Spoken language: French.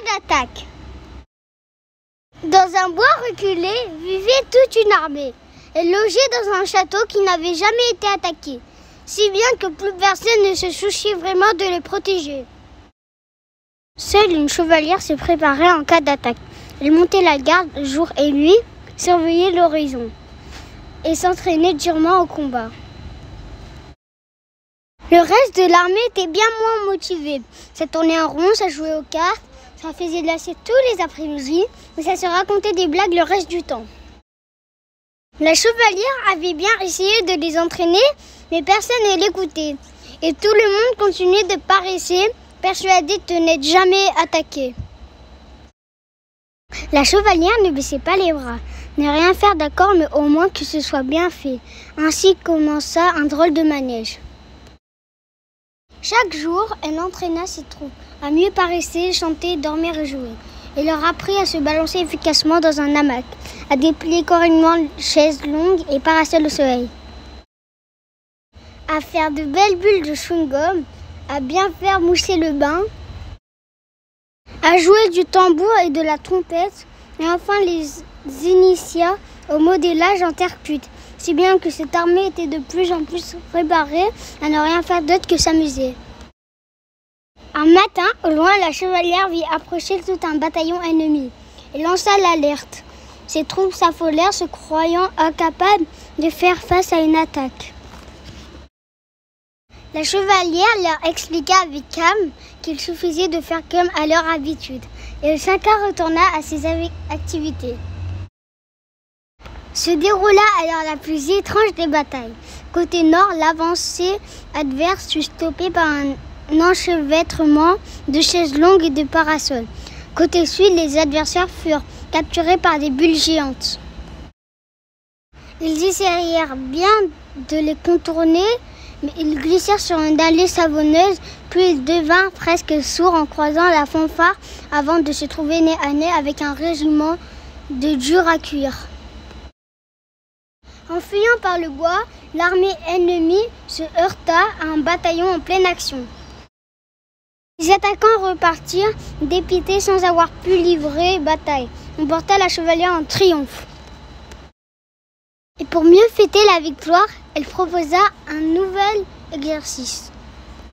d'attaque. Dans un bois reculé vivait toute une armée. Elle logeait dans un château qui n'avait jamais été attaqué, si bien que plus personne ne se souciait vraiment de les protéger. Seule une chevalière se préparait en cas d'attaque. Elle montait la garde jour et nuit, surveillait l'horizon et s'entraînait durement au combat. Le reste de l'armée était bien moins motivé. Ça tournait en rond, ça jouait aux cartes, ça faisait de la sieste tous les après-midi, mais ça se racontait des blagues le reste du temps. La chevalière avait bien essayé de les entraîner, mais personne ne l'écoutait. Et tout le monde continuait de paresser, persuadé de n'être jamais attaqué. La chevalière ne baissait pas les bras. Ne rien faire d'accord, mais au moins que ce soit bien fait. Ainsi commença un drôle de manège. Chaque jour, elle entraîna ses troupes à mieux paresser, chanter, dormir et jouer. Elle leur apprit à se balancer efficacement dans un hamac, à déplier correctement chaises longues et parasols au soleil, à faire de belles bulles de chewing-gum, à bien faire moucher le bain, à jouer du tambour et de la trompette, et enfin les initia au modélage en terre cuite, si bien que cette armée était de plus en plus préparée à ne rien faire d'autre que s'amuser. Un matin, au loin, la chevalière vit approcher tout un bataillon ennemi et lança l'alerte. Ses troupes s'affolèrent, se croyant incapables de faire face à une attaque. La chevalière leur expliqua avec calme qu'il suffisait de faire comme à leur habitude, et chacun retourna à ses activités. Se déroula alors la plus étrange des batailles. Côté nord, l'avancée adverse fut stoppée par un enchevêtrement de chaises longues et de parasols. Côté sud, les adversaires furent capturés par des bulles géantes. Ils essayèrent bien de les contourner, mais ils glissèrent sur une allée savonneuse, puis ils devinrent presque sourds en croisant la fanfare avant de se trouver nez à nez avec un régiment de durs à cuire. En fuyant par le bois, l'armée ennemie se heurta à un bataillon en pleine action. Les attaquants repartirent, dépités sans avoir pu livrer bataille. On porta la chevalière en triomphe. Et pour mieux fêter la victoire, elle proposa un nouvel exercice.